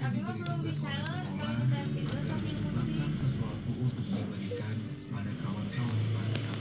Aku diberi tugas oleh sekolah agar menyumbangkan sesuatu untuk diberikan pada kawan-kawan di panti